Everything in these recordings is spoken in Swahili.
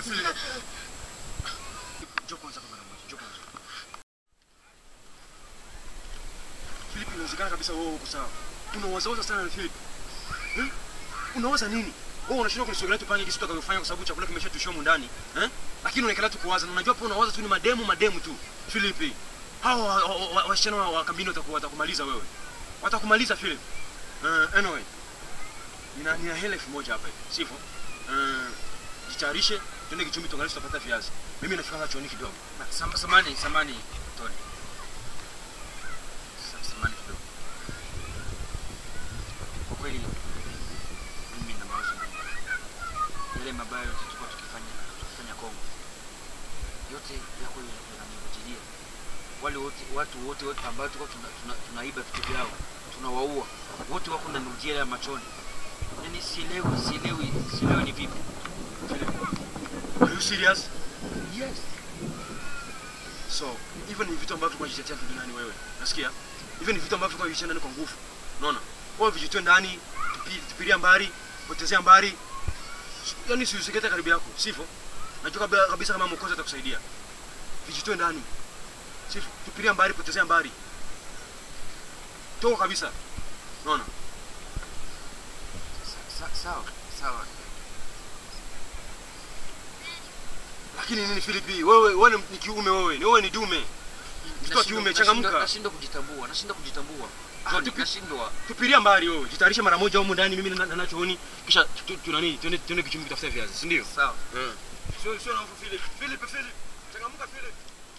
Njoo kwanza kwa mara moja. Njoo kwanza. Philip, inawezekana kabisa wewe uko sawa. Unawaza sana Philip. Unawaza nini? Wewe unashindwa kunisogelea tupange kitu tutakayofanya kwa sababu chakula kimeshatushia ndani, Lakini unaikala tu kuwaza na unajua hapo unawaza tu ni mademu tu. Philip, hao wasichana wa kambini watakumaliza wewe. Watakumaliza Philip. Anyway. Nina hela 1000 hapa hivi. Sivyo? Jitayarishe, twende Kichumbi tuangalie tutapata viazi. Mimi nafika chooni kidogo. Samani Tony. Samani kidogo. Kwa kweli mimi na mawazo mengi. Yale mabaya yote tulikuwa tukifanya Kongo. Yote yako yananivutia. Wale watu wote ambao tulikuwa tunaiba vitu vyao, tunawaua. Wote wako na nujia ya machoni. Yaani sielewi ni vipi. Are you serious? Yes. So, even ni vitu ambavyo kwa jitetea duniani wewe. Nasikia? Even ni vitu ambavyo kwa jitetea ndani kwa nguvu. Unaona? Wewe vijitoe ndani, tupilia mbali, potezea mbali. Yaani usikete karibu yako, sivyo? Najua kabisa kama mkozi atakusaidia. Vijitoe ndani. Sivyo? Tupilia mbali, potezea mbali. Toka kabisa. Unaona? Sawa. Lakini nini Philip? Wewe ni kiume wewe. Wewe ni dume. Mtoto kiume changamka. Nashindwa kujitambua. Nashindwa. Tupilia mbali wewe. Jitayarisha mara moja huko ndani mimi na chooni kisha tuende Kichumbi kutafuta viazi, si ndio? Sawa. Sio na Philip. Changamka Philip.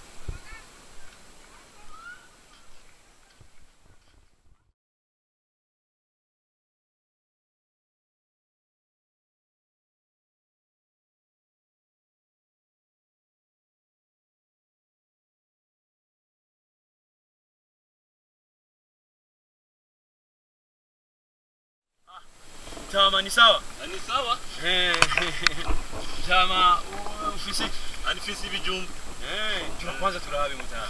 Tama ni sawa? Ni sawa? Tama ofisi. Ofisi bijumbu. Kwanza tulabe mtama.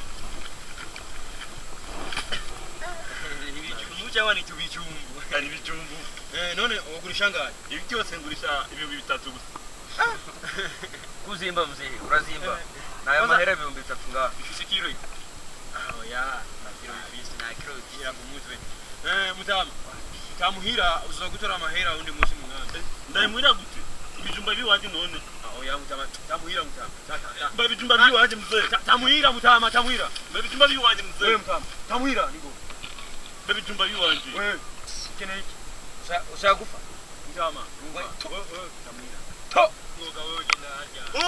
Bijumbu cyangwa ni tubijumbu. Ni bijumbu. None ugurishangaye. Ibiki sengurisha ibyo bitatu gusa. Kuzimba mzee, urazimba. Nayo mahera 300 nga. Ifisi kilo. Ya, na kilo ifisi na kilo kira kumutwe. Mtama. Tamuhira uzogutora amahera undi munsi munganda. Ndayimwira gute? Ibijumba biwaje none. Ya mutama, tamuhira mutama. Mba bijumba biwaje mzee. Tamuhira mutama, tamuhira. Mba bijumba biwaje mzee. Wewe mutama. Tamuhira niko. Mba bijumba biwaje. Wewe. Kene hiki. Ushakufa. Mutama. Wewe tamuhira. To. Ngoga wewe jina haja.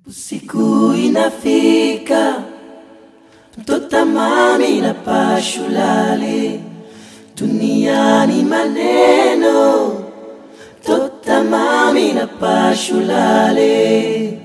Usiku inafika, mtoto mami na pashulale, duniani maneno, mtoto mami na pashulale.